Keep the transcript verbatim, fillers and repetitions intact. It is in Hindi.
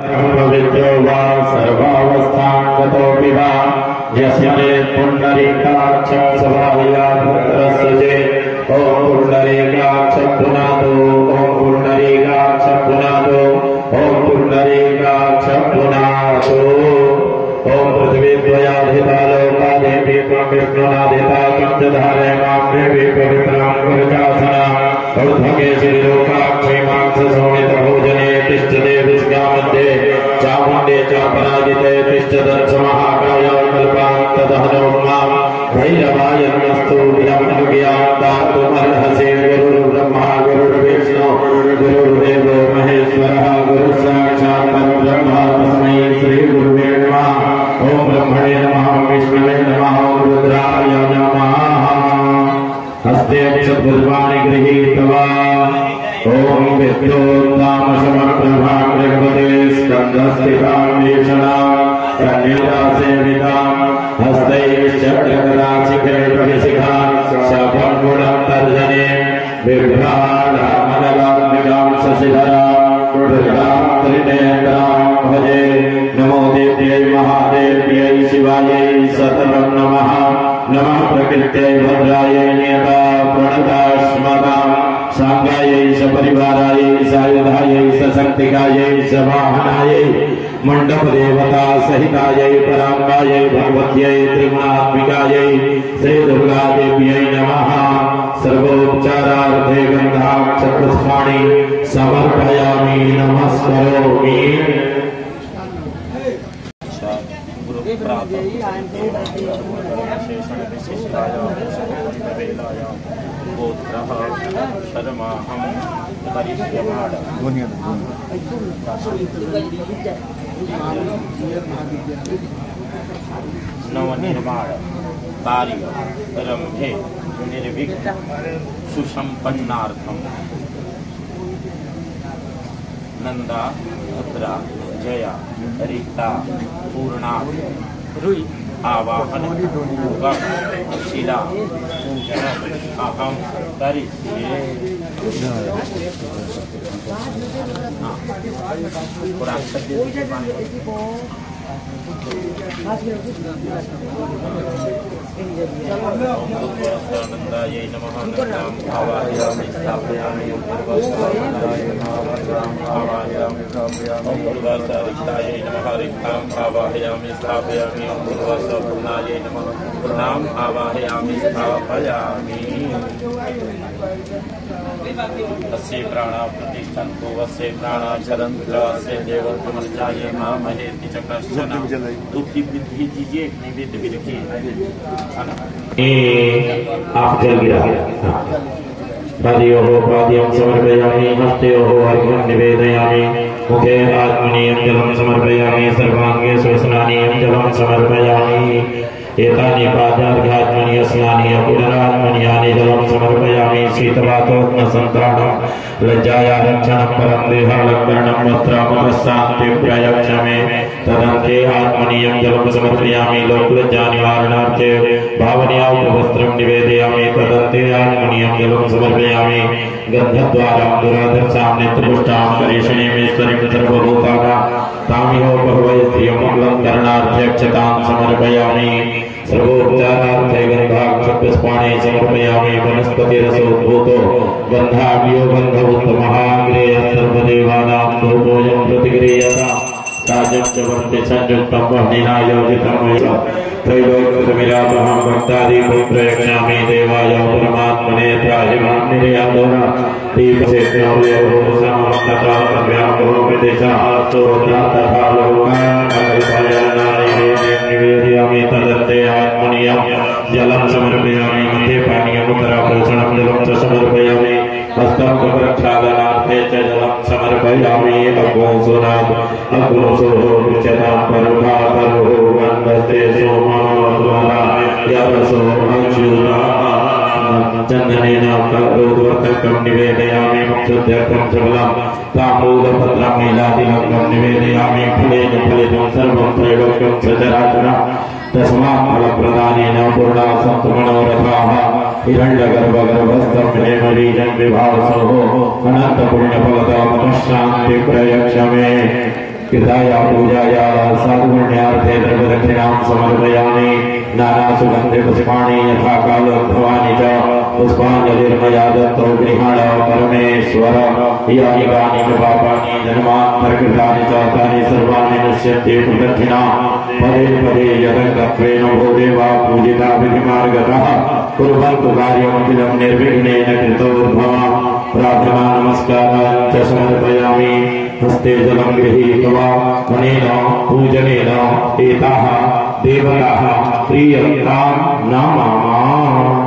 पवित्रो वा सर्वावस्थांगतोऽपि वा यस्मै पुण्डरीकाक्षं सभायाभद्रस्य ॐ पुण्डरीकाक्षं पुनातो ॐ पुण्डरीकाक्षं पुनातो ॐ पुण्डरीकाक्षं पुनातो ॐ पृथ्वीद्वयाधिता लोकादेवी त्वं विष्णुनाधिता त्वं च धारय मां देवी पवित्रां गुरुशासनाम् ऊर्ध्वकेशरी लोकाक्षी मांससोमितभोजने तिष्ठते विस्गामध्ये चामुण्डे चापराजिते तिष्ठदर्श महाकाय कल्पान्तदहनो मां भैरवाय नमस्तु विरमणुज्ञातातुमर्हसे गुरुर्ब्रह्मा गुरुर्विष्णु गुरुर्देवो महेश्वरः गुरुसाक्षात् परब्रह्म तस्मै श्रीगुरुवे नमः। ॐ ब्रह्मणे नमः विष्णवे नमः रुद्राय नमः। हस्ते अक्षतपुष्पाणि गृहीत्वा ॐ विद्योत्तामसमप्रभां जगवते स्कन्धस्थितां भीषणां कन्यकासेवितां हस्तैश्चक्रगदाशिखे प्रविशिखां शफं गुणं तर्जने बिभ्राणामनलाग्निकां शशिधरां दुर्गां त्रिनेत्रां भजे। नमो देव्यै महादेव्यै शिवायै सततं नमः। नमः प्रकृत्यै भद्रायै नियता प्रणता स्मतां सांगायै सपरिवारायै सायुधायै सशक्तिकायै सवाहनायै मंडपदेवता सहितायै पराम्बायै भगवत्यै त्रिगुणात्मिकायै श्री दुर्गा देव्यै नमः। सर्वोपचारार्थे गन्धाक्षपुष्पाणि समर्पयामि नमस्करोमि। नवनिर्माण कार्य रम्भे निर्विघ्न सुसंपन्नार्थम नंदा भद्रा जया रीता पूर्णा रुई आवाहन पूगम शिला पूजन अहम करिष्ये। नंदायै नमः। नंदां आवाहयामि स्थापयामि आवाहयामि रिक्तायै नमः। रिक्तां आवाहयामि स्थापयामि पूर्णायै नमः। पूर्णाम् आवाहयामि स्थापयामि। तस्य प्राणा प्रतिष्ठन्तु वस्य प्राणा चरन्तु वस्य देवत्वमर्चाये मामहेति च कश्चन दुःखी वृद्धि दीजिए निवेद विरखी आप जल गिरा पादयोः पाद्यं समर्पयामि हस्तयोः अर्घ्यं निवेदयामि मुखे आत्मनीयं जलं समर्पयामि सर्वाङ्गे स्वस्नानीयं जलं समर्पयामि एतानि पादार्घ्यात्मनि स्नानि पुनरात्मन्यानि जलं समर्पयामि शीतवातोष्णसन्त्राणं लज्जायारक्षणं परं देहालङ्करणं वस्त्रामपशान्तिं प्रयच्छ मे तदन्ते आत्मनीयं जलं समर्पयामि लोकलज्जानिवारणार्थे भावनीयोपवस्त्रं निवेदयामि तदन्ते आत्मनीयं जलं समर्पयामि गन्धद्वारां दुराधर्षां नित्यपुष्टां करेषणीमेश्वरीं सर्वभूतानां तामिहोपहवै श्रियमङ्गलं करणार्थ्यक्षतां समर्पयामि सर्वोपचारार्थे गन्धाक्षपुष्पाणि समर्पयामि वनस्पतिरसोद्भूतो गन्धाढ्यो गन्ध उत्तमः अग्रेयः सर्वदेवानां धूपोऽयं प्रतिगृह्यताम् ताजं च वर्ते संयुक्तं वह्निना योजितं त्रैलोक्यमिलापहं भक्तादीपं प्रयच्छामि देवाय परमात्मने त्राहि मां निर्यातोना दीपसेव्योः समस्तता तथा लोकान् निवेदयामि तदन्ते आत्मनीयं जलं समर्पयामि मध्ये पानीयमुत्तराभूषणं जलं च समर्पयामि हस्तं प्रक्षालनार्थे च जलं समर्पयामि अग्नोऽसुनात् अग्नोऽसुः पृच्छतां परुभातरुः वन्दस्ते सोमाद्वारा यवसो अच्युताः चन्दनेन करोद्वर्तकं निवेदयामि मुक्षुद्यर्थं सबलं ताम्बूलपत्रं नीलातिलकं निवेदयामि फलेन फलितं सर्वं त्रैलोक्यं सचराचरं तस्मात् फलप्रदानेन पूर्णा सन्तु मनोरथाः हिरण्यगर्भगर्भस्थं हेमबीजं विभावसोः अनन्तपुण्यफलदां शान्ति प्रयच्छ मे कृताया पूजाया साधुगण्यार्थे द्रव्यदक्षिणां समर्पयामि नाना सुगन्धे पुष्पाणि यथा कालोद्भवानि च पुष्पाञ्जलिर्मया दत्तो गृहाण परमेश्वर यानि कानि च पापानि जन्मान्तरकृतानि च तानि सर्वाणि नश्यन्ति प्रदक्षिणा पदे पदे यदङ्गत्वेन भो देवा पूजिता विधिमार्गतः कुर्वन्तु कार्यमखिलं निर्विघ्नेन कृतोद्भवम् प्रार्थना नमस्कारान् च समर्पयामि हस्ते जलं गृहीत्वा अनेन पूजनेन एताः देवताः प्रीयन्तां नमामः।